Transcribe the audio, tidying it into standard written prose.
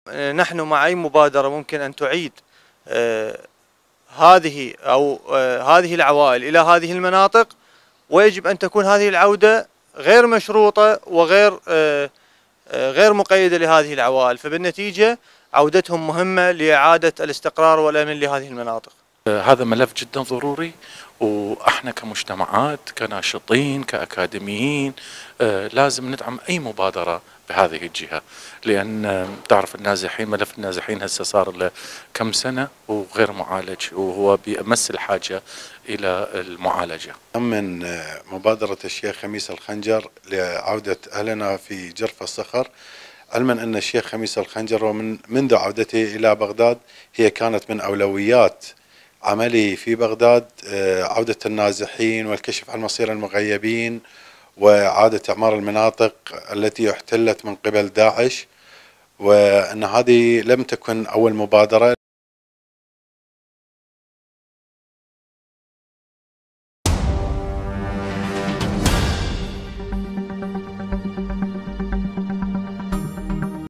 نحن مع أي مبادرة ممكن أن تعيد هذه أو هذه العوائل إلى هذه المناطق، ويجب أن تكون هذه العودة غير مشروطة وغير غير مقيدة لهذه العوائل، فبالنتيجة عودتهم مهمة لإعادة الاستقرار والأمن لهذه المناطق. هذا ملف جدا ضروري، واحنا كمجتمعات كناشطين كأكاديميين لازم ندعم اي مبادرة بهذه الجهة، لان تعرف النازحين، ملف النازحين هسه صار له كم سنة وغير معالج، وهو بأمس الحاجة الى المعالجة. من مبادرة الشيخ خميس الخنجر لعودة اهلنا في جرف الصخر، علما ان الشيخ خميس الخنجر منذ عودته الى بغداد هي كانت من اولويات عملي في بغداد، عودة النازحين والكشف عن مصير المغيبين وإعادة إعمار المناطق التي احتلت من قبل داعش، وأن هذه لم تكن أول مبادرة.